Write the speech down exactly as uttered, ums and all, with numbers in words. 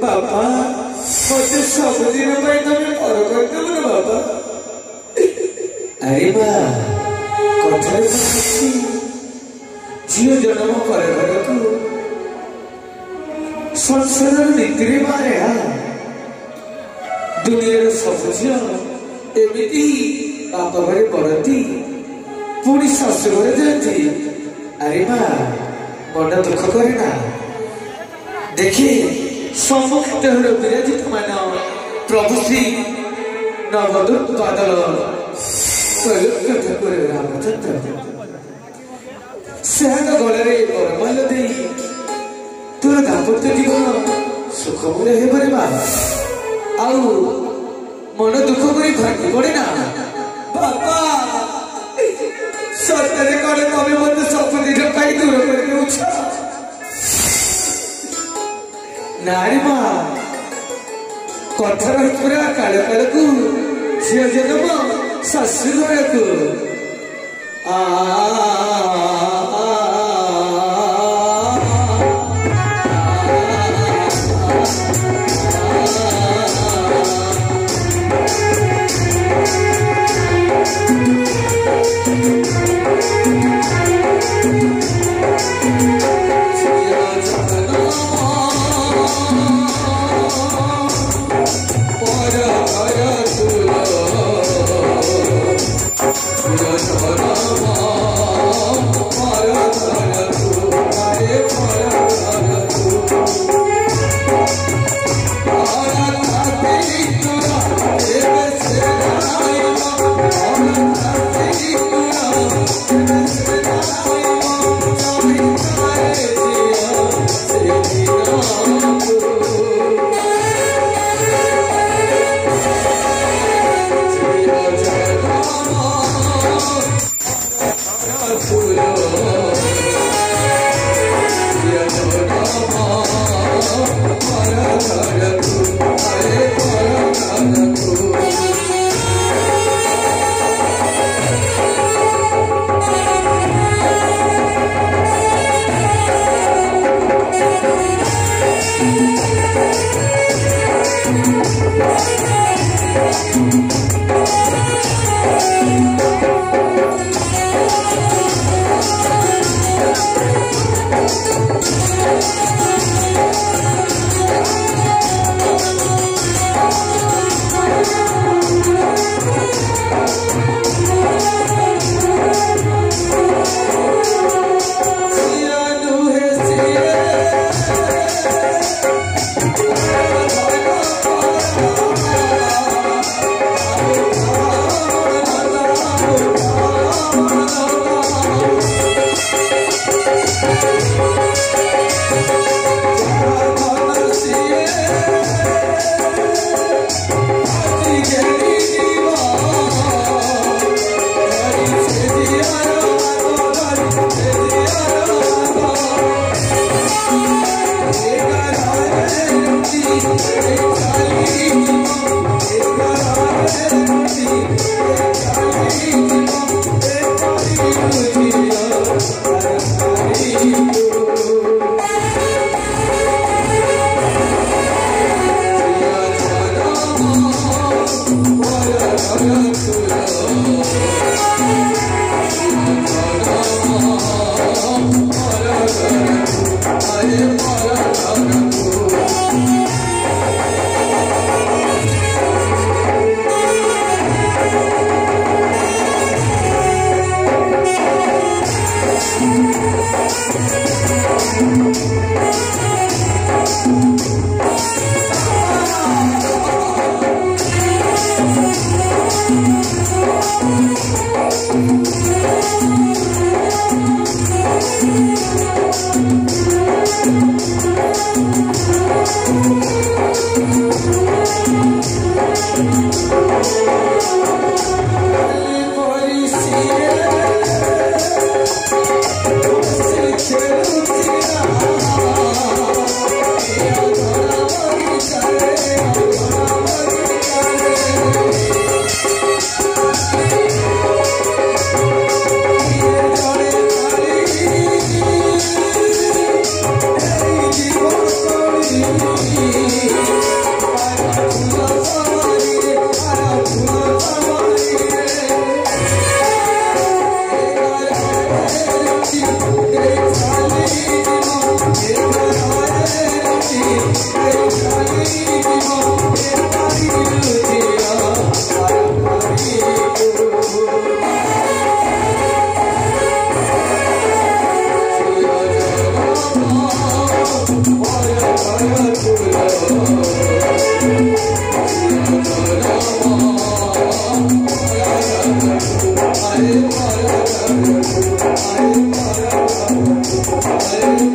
बाबा मुझे सब दिन पर तुम्हें पर करते हो ना बाबा अरे बा कथा झील जन्म करे तू संसार नीति मारे दुनिया सब झील एमती बाप घरे पड़ती पुणी शाशु घरे जाती अरे बा मन दुख करना देखिए सम्मुखित विराजित मान प्रभु श्री नवदूत बादल ठाकुर रामचंद्र से गले बरमाल दे तोर दाम्पत्य जीवन सुखमय हो आउ मन दुख कर भांगी पड़े ना बाबा सत्य कले तमें मत सबुदिन दूर कर नारी माँ कथर पूरा काल काल को झील जन्म शाशु घर को Hare